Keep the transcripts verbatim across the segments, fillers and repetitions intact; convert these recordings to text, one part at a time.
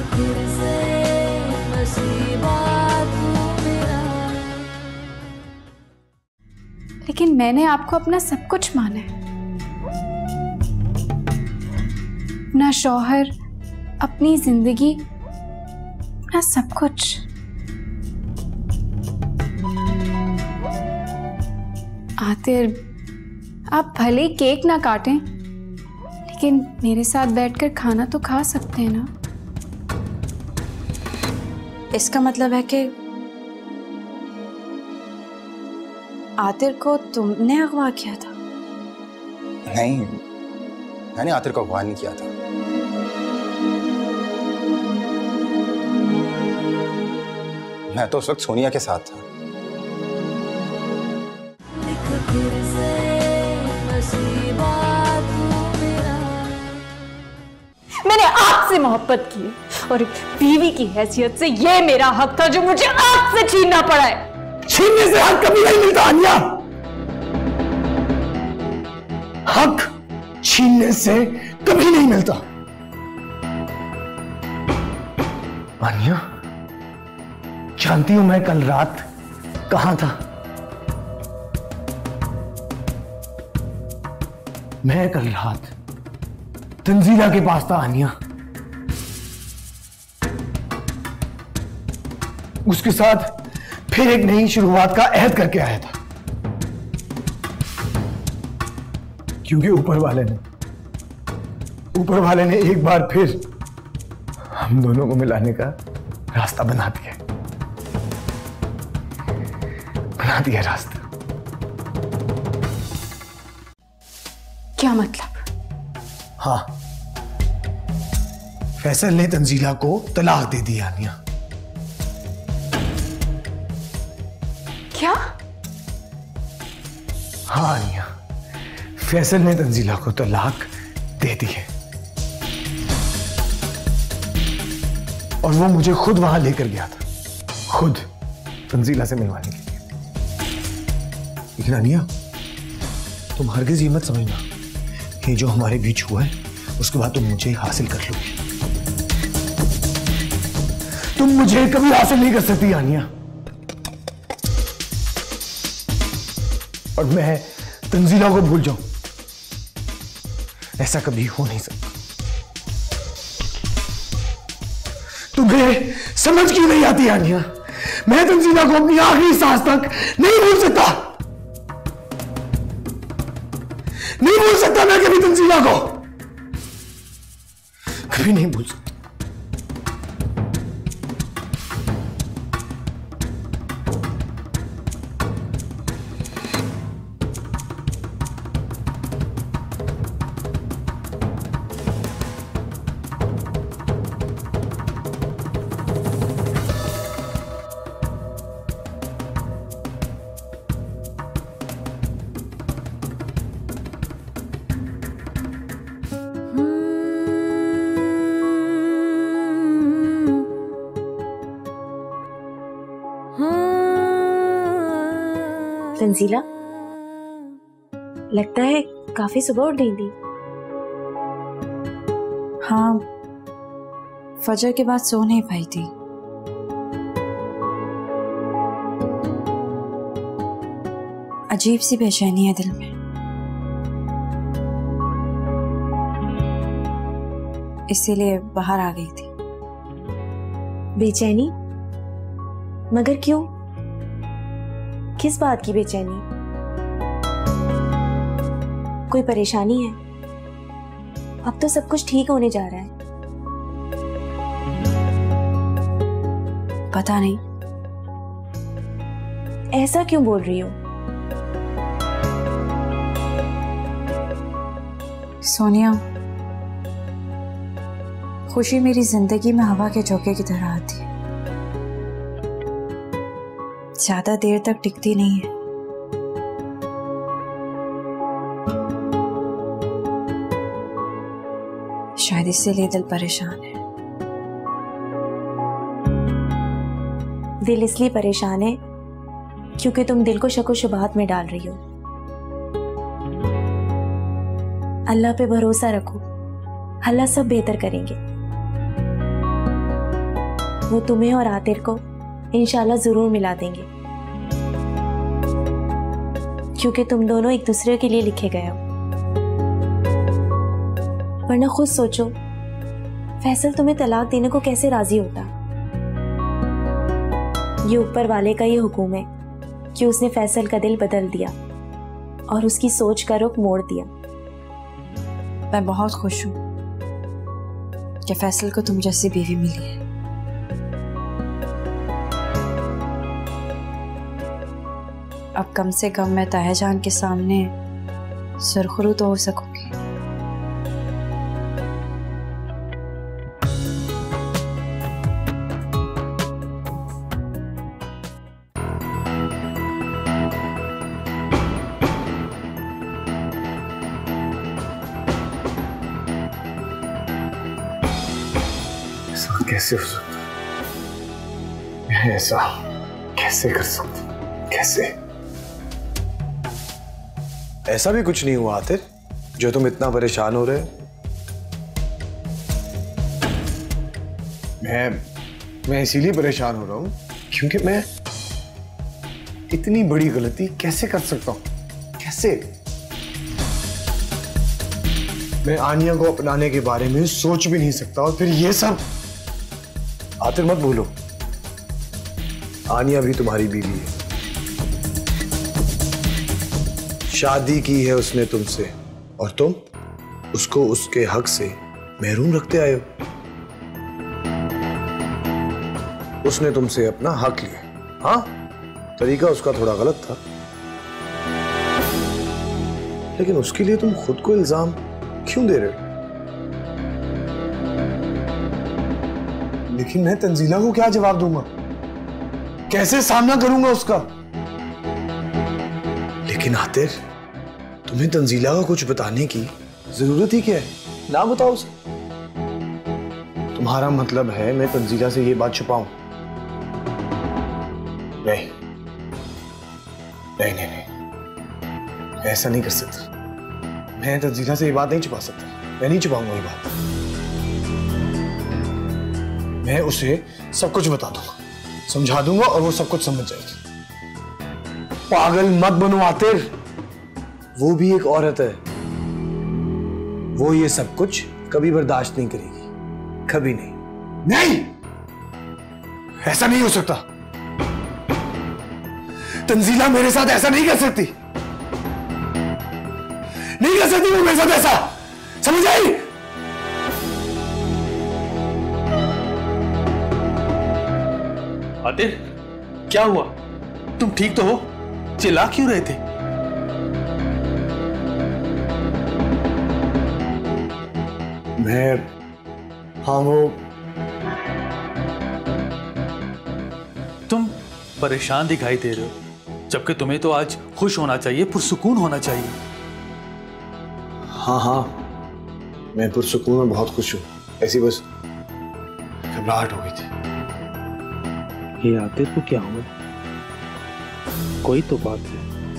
फिर से नसीबा तू मेरा। लेकिन मैंने आपको अपना सब कुछ माना है, अपना शौहर, अपनी जिंदगी, अपना सब कुछ। आतिर, आप भले ही केक ना काटें, लेकिन मेरे साथ बैठकर खाना तो खा सकते हैं ना। इसका मतलब है कि आतिर को तुमने अगवा किया था? नहीं, मैंने आतिर को अगवा नहीं किया था। मैं तो उस वक्त सोनिया के साथ था। फिर से नसीबा तू मेरा। मैंने आपसे मोहब्बत की और एक बीवी की हैसियत से ये मेरा हक था जो मुझे आपसे छीनना पड़ा है। छीनने से हक कभी नहीं मिलता आन्या। हक छीनने से कभी नहीं मिलता। आन्या, जानती हूं मैं कल रात कहां था? मैं कल रात तंजीला के पास था आन्या। उसके साथ फिर एक नई शुरुआत का अहद करके आया था, क्योंकि ऊपर वाले ने ऊपर वाले ने एक बार फिर हम दोनों को मिलाने का रास्ता बना दिया बना दिया रास्ता। क्या मतलब? हाँ, फैसल ने तंजीला को तलाक दे दी आनिया। क्या? हाँ आनिया, फैसल ने तंजीला को तलाक दे दी है और वो मुझे खुद वहां लेकर गया था, खुद तंजीला से मिलवाने के लिए। लेकिन आनिया, तुम हरगिज ये मत समझना कि जो हमारे बीच हुआ है उसके बाद तुम मुझे हासिल कर लोगे। तुम मुझे कभी हासिल नहीं कर सकती आनिया, और मैं तंजीला को भूल जाऊं, ऐसा कभी हो नहीं सकता। तुम्हें समझ क्यों नहीं आती आनिया? मैं तंजीला को अपनी आखिरी सांस तक नहीं भूल सकता। नहीं भूल सकता मैं कभी तंजीला को, कभी नहीं भूल सकता। तंजीला, लगता है काफी सुबह उठ गई थी। हाँ, फजर के बाद सो नहीं पाई थी। अजीब सी बेचैनी है दिल में, इसीलिए बाहर आ गई थी। बेचैनी? मगर क्यों? किस बात की बेचैनी? कोई परेशानी है? अब तो सब कुछ ठीक होने जा रहा है। पता नहीं। ऐसा क्यों बोल रही हो? सोनिया, खुशी मेरी जिंदगी में हवा के झोंके की तरह आती है, ज्यादा देर तक टिकती नहीं है। शायद इसीलिए दिल परेशान है। दिल इसलिए परेशान है क्योंकि तुम दिल को शक व शुबहात में डाल रही हो। अल्लाह पे भरोसा रखो, अल्लाह सब बेहतर करेंगे। वो तुम्हें और आतिर को इंशाल्लाह जरूर मिला देंगे, क्योंकि तुम दोनों एक दूसरे के लिए लिखे गए हो। वरना खुद सोचो, फैसल तुम्हें तलाक देने को कैसे राजी होता। ये ऊपर वाले का ये हुक्म है कि उसने फैसल का दिल बदल दिया और उसकी सोच का रुख मोड़ दिया। मैं बहुत खुश हूँ कि फैसल को तुम जैसी बीवी मिली है। अब कम से कम मैं तायाजान के सामने सुरखरू तो हो सकूंगी। कैसे हो सकता? मैं ऐसा कैसे कर सकता? कैसे? ऐसा भी कुछ नहीं हुआ आतिर जो तुम इतना परेशान हो रहे हो। मैं मैं इसीलिए परेशान हो रहा हूं क्योंकि मैं इतनी बड़ी गलती कैसे कर सकता हूं? कैसे? मैं आनिया को अपनाने के बारे में सोच भी नहीं सकता और फिर ये सब। आतिर मत भूलो, आनिया भी तुम्हारी बीवी है, शादी की है उसने तुमसे और तुम उसको उसके हक से महरूम रखते आए हो। उसने तुमसे अपना हक लिया, हाँ, तरीका उसका थोड़ा गलत था, लेकिन उसके लिए तुम खुद को इल्जाम क्यों दे रहे हो? लेकिन मैं तंजीला को क्या जवाब दूंगा? कैसे सामना करूंगा उसका? लेकिन आतिर, तुम्हें तंजीला को कुछ बताने की जरूरत ही क्या है? ना बताओ उसे। तुम्हारा मतलब है मैं तंजीला से ये बात छुपाऊं? नहीं नहीं नहीं नहीं, ऐसा नहीं कर सकता। मैं तंजीला से ये बात नहीं छुपा सकता। मैं नहीं छुपाऊंगा ये बात। मैं उसे सब कुछ बता दूंगा, समझा दूंगा और वो सब कुछ समझ जाएगी। पागल मत बनो आतिर, वो भी एक औरत है। वो ये सब कुछ कभी बर्दाश्त नहीं करेगी, कभी नहीं। नहीं, ऐसा नहीं हो सकता। तंजीला मेरे साथ ऐसा नहीं कर सकती, नहीं कर सकती वो मेरे साथ ऐसा, समझ आई? आतिर, क्या हुआ? तुम ठीक तो हो? चिल्ला क्यों रहे थे? मैं, हाँ वो, तुम परेशान दिखाई दे रहे हो, जबकि तुम्हें तो आज खुश होना चाहिए, पुरसुकून होना चाहिए। हाँ हाँ, मैं पुरसुकून में बहुत खुश हूँ। ऐसी बस घबराहट हो गई थी। ये आतिर को क्या हुआ? कोई तो बात है।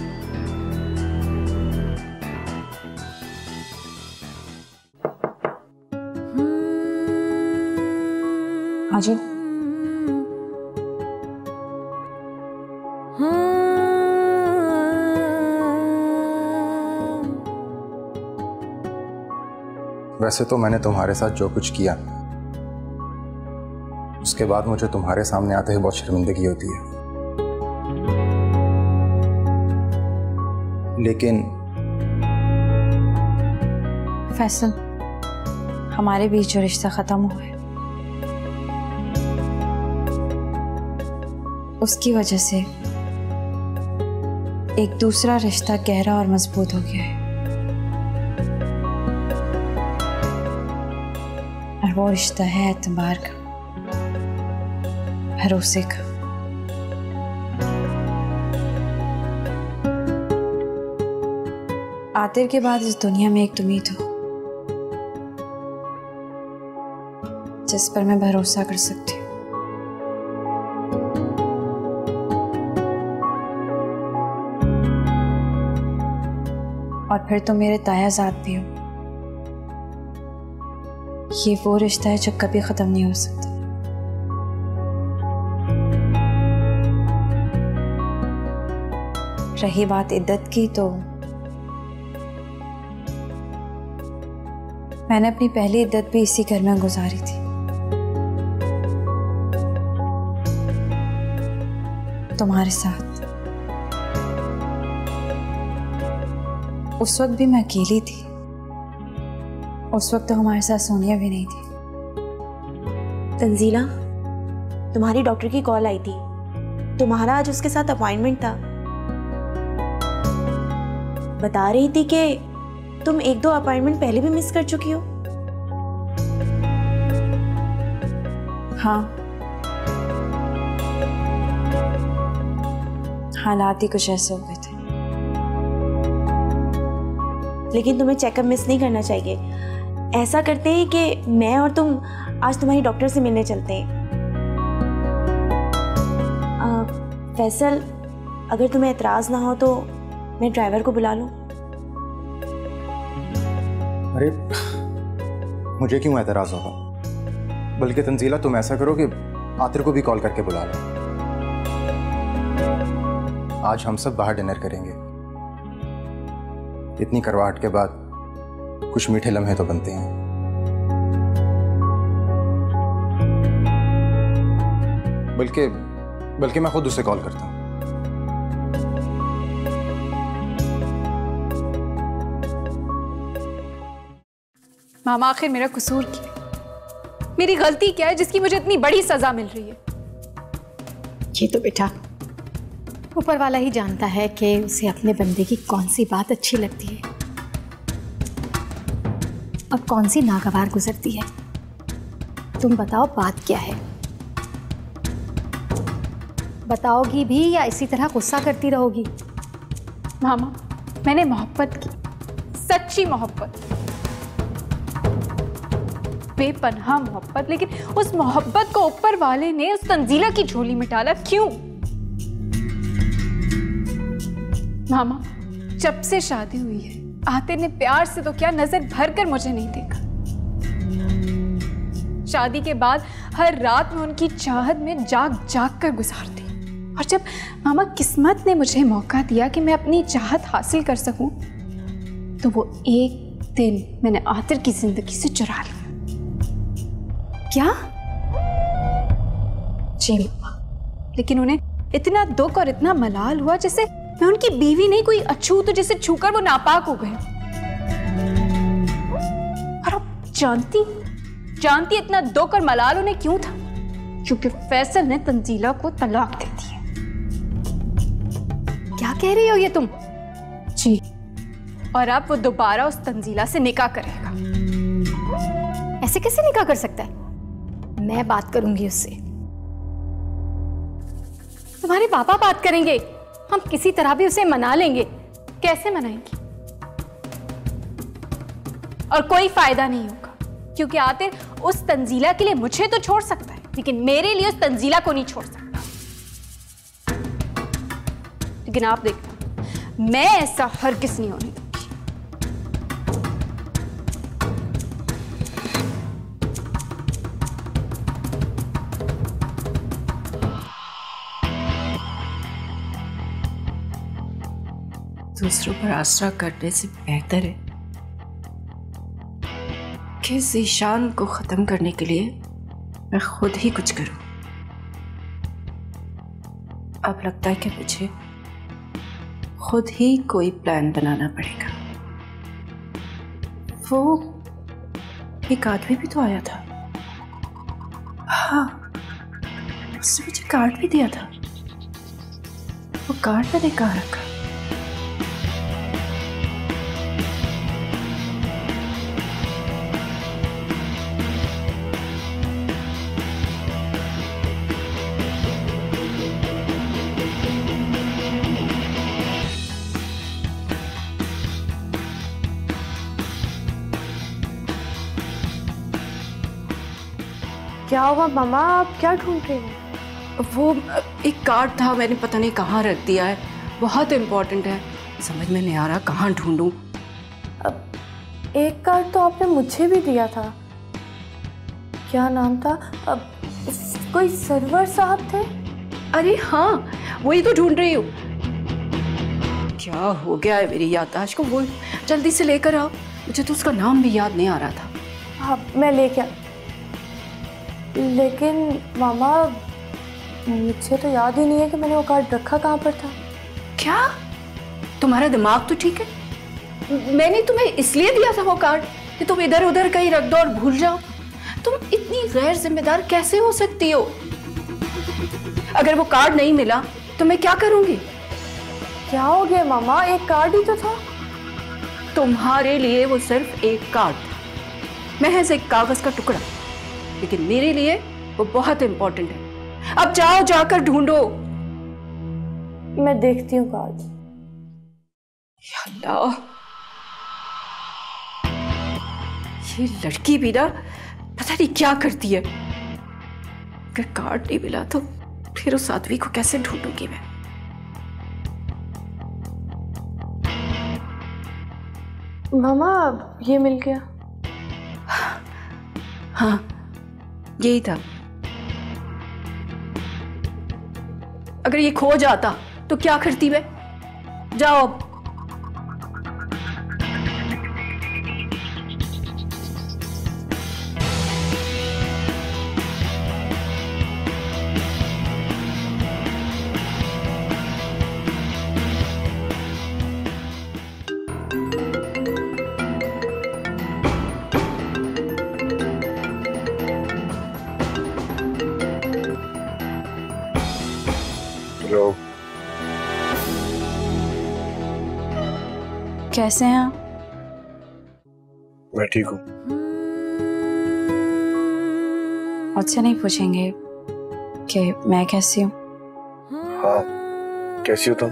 आजो। वैसे तो मैंने तुम्हारे साथ जो कुछ किया उसके बाद मुझे तुम्हारे सामने आते ही बहुत शर्मिंदगी होती है, लेकिन फैसल, हमारे बीच जो रिश्ता खत्म हुआ है उसकी वजह से एक दूसरा रिश्ता गहरा और मजबूत हो गया है, और वो रिश्ता है एतबार का, भरोसे का। आतिर के बाद इस दुनिया में एक तुम ही हो जिस पर मैं भरोसा कर सकती हूँ। और फिर तुम मेरे तायाजात भी हो। ये वो रिश्ता है जो कभी खत्म नहीं हो सकता। रही बात इद्दत की, तो मैंने अपनी पहली इद्दत भी इसी घर में गुजारी थी। तुम्हारे साथ। उस वक्त भी मैं अकेली थी। उस वक्त तो हमारे साथ सोनिया भी नहीं थी। तंजीला, तुम्हारी डॉक्टर की कॉल आई थी। तुम्हारा आज उसके साथ अपॉइंटमेंट था। बता रही थी कि तुम एक दो अपॉइंटमेंट पहले भी मिस कर चुकी हो। हाँ, हालात ही कुछ ऐसे हो गए थे। लेकिन तुम्हें चेकअप मिस नहीं करना चाहिए। ऐसा करते हैं कि मैं और तुम आज तुम्हारी डॉक्टर से मिलने चलते हैं। आ, फैसल, अगर तुम्हें एतराज ना हो तो मैं ड्राइवर को बुला लूं? अरे मुझे क्यों एतराज होगा? बल्कि तंजीला, तुम ऐसा करो कि आतिर को भी कॉल करके बुला लो। आज हम सब बाहर डिनर करेंगे। इतनी करवाहट के बाद कुछ मीठे लम्हे तो बनते हैं। बल्कि बल्कि मैं खुद उसे कॉल करता हूँ। मामा, आखिर मेरा कसूर क्या? मेरी गलती क्या है जिसकी मुझे इतनी बड़ी सजा मिल रही है? ये तो बेटा ऊपर वाला ही जानता है कि उसे अपने बंदे की कौन सी बात अच्छी लगती है और कौन सी नागवार गुजरती है। तुम बताओ बात क्या है? बताओगी भी या इसी तरह गुस्सा करती रहोगी? मामा, मैंने मोहब्बत की, सच्ची मोहब्बत, बेपनाह मोहब्बत, लेकिन उस मोहब्बत को ऊपर वाले ने उस तंजीला की झोली में डाला। क्यों? मामा, जब से शादी हुई है आतिर ने प्यार से तो क्या, नजर भर कर मुझे नहीं देखा। शादी के बाद हर रात में उनकी चाहत में जाग जाग कर गुजारती। और जब मामा किस्मत ने मुझे मौका दिया कि मैं अपनी चाहत हासिल कर सकूं, तो वो एक दिन मैंने आतिर की जिंदगी से चुरा लिया। क्या? जी मामा, लेकिन उन्हें इतना दुख और इतना मलाल हुआ जैसे मैं उनकी बीवी नहीं, कोई अछूत जैसे छूकर वो नापाक हो गए। और अब जानती जानती इतना दुख और मलाल उन्हें क्यों था? क्योंकि फैसल ने तंजीला को तलाक दे दी है। क्या कह रही हो ये तुम? जी, और अब वो दोबारा उस तंजीला से निकाह करेगा। ऐसे कैसे निकाह कर सकता है? मैं बात करूंगी उससे। तुम्हारे पापा बात करेंगे। हम किसी तरह भी उसे मना लेंगे। कैसे मनाएंगे? और कोई फायदा नहीं होगा, क्योंकि आतिर उस तंजीला के लिए मुझे तो छोड़ सकता है, लेकिन मेरे लिए उस तंजीला को नहीं छोड़ सकता। लेकिन आप देखना, मैं ऐसा हरगिज़ नहीं होने दूंगी। दूसरों पर आसरा करने से बेहतर है कि ज़ीशान को खत्म करने के लिए मैं खुद ही कुछ करूं। अब लगता है कि मुझे खुद ही कोई प्लान बनाना पड़ेगा। वो एक आदमी भी तो आया था। हाँ, उसने मुझे कार्ड भी दिया था। वो कार्ड मैंने कहाँ रखा? क्या हुआ मामा, आप क्या ढूंढ रहे हो? वो एक कार्ड था, मैंने पता नहीं कहाँ रख दिया है। बहुत इम्पोर्टेंट है, समझ में नहीं आ रहा कहाँ ढूंढूं। अब एक कार्ड तो आपने मुझे भी दिया था। क्या नाम था? अब कोई सरवर साहब थे। अरे हाँ, वही तो ढूंढ रही हूँ। क्या हो गया है मेरी याददाश्त को? वो जल्दी से लेकर आओ, मुझे तो उसका नाम भी याद नहीं आ रहा था। हाँ मैं लेके आ, लेकिन मामा मुझे तो याद ही नहीं है कि मैंने वो कार्ड रखा कहाँ पर था। क्या तुम्हारा दिमाग तो ठीक है? मैंने तुम्हें इसलिए दिया था वो कार्ड कि तुम इधर उधर कहीं रख दो और भूल जाओ। तुम इतनी गैर जिम्मेदार कैसे हो सकती हो? अगर वो कार्ड नहीं मिला तो मैं क्या करूंगी? क्या हो गया मामा, एक कार्ड ही तो था। तुम्हारे लिए वो सिर्फ एक कार्ड था, महज एक कागज का टुकड़ा, लेकिन मेरे लिए वो बहुत इंपॉर्टेंट है। अब जाओ, जाकर ढूंढो। मैं देखती हूँ कार्ड। या अल्लाह, ये लड़की भी ना पता नहीं क्या करती है। अगर कार्ड नहीं मिला तो फिर उस आदमी को कैसे ढूंढूंगी मैं? मामा ये मिल गया। हाँ यही था। अगर ये खो जाता तो क्या करती मैं? जाओ अब। हेलो, कैसे हैं आप? मैं ठीक हूँ। मुझसे नहीं पूछेंगे कि मैं कैसी हूँ? हाँ, कैसी हो तुम?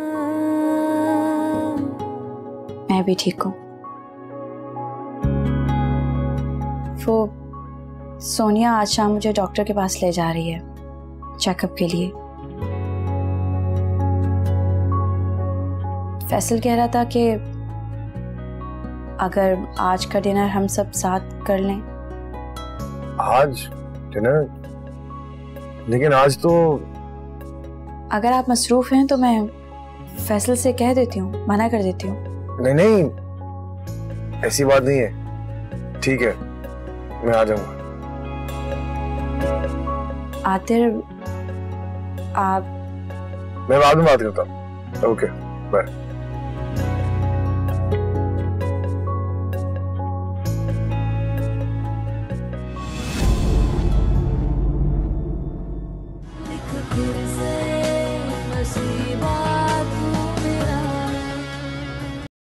मैं भी ठीक हूँ। वो सोनिया आज शाम मुझे डॉक्टर के पास ले जा रही है चेकअप के लिए। फैसल कह रहा था कि अगर आज का डिनर हम सब साथ कर लें। आज डिनर? लेकिन आज तो। अगर आप मसरूफ हैं तो मैं फैसल से कह देती हूँ, मना कर देती हूँ। नहीं नहीं, ऐसी बात नहीं है। ठीक है, मैं आ जाऊंगा। आतिर आप। मैं बाद में बात करता हूँ। Okay bye.